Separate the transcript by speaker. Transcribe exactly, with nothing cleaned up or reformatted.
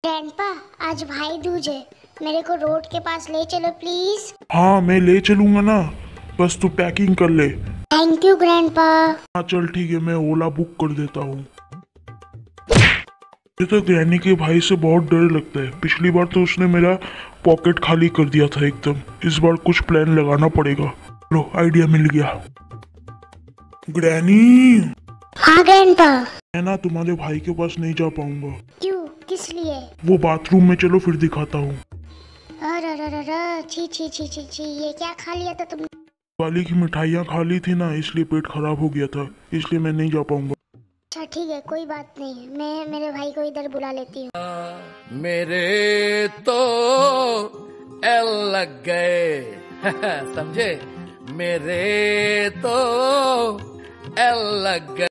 Speaker 1: Grandpa, आज भाई दूज है, मेरे को रोड के पास ले चलो प्लीज।
Speaker 2: हाँ मैं ले चलूंगा ना, बस तू पैकिंग कर ले।
Speaker 1: Thank you grandpa.
Speaker 2: हाँ चल ठीक है, मैं ओला बुक कर देता हूँ। मुझे तो ग्रैनी के भाई से बहुत डर लगता है। पिछली बार तो उसने मेरा पॉकेट खाली कर दिया था एकदम। इस बार कुछ प्लान लगाना पड़ेगा। लो आइडिया मिल गया। ग्रैनी,
Speaker 1: हाँ ग्रैंडपा।
Speaker 2: मैं ना तुम्हारे भाई के पास नहीं जा पाऊंगा।
Speaker 1: क्यों, किस लिए?
Speaker 2: वो बाथरूम में, चलो फिर दिखाता हूँ।
Speaker 1: अरे अरे छी छी छी छी छी, ये क्या खा लिया था तुमने?
Speaker 2: वाली की मिठाइयाँ खा ली थी ना, इसलिए पेट खराब हो गया था, इसलिए मैं नहीं जा पाऊंगा।
Speaker 1: अच्छा ठीक है, कोई बात नहीं, मैं मेरे भाई को इधर बुला लेती हूँ।
Speaker 3: मेरे तो एल लग गए समझे, मेरे तो एल लग गए।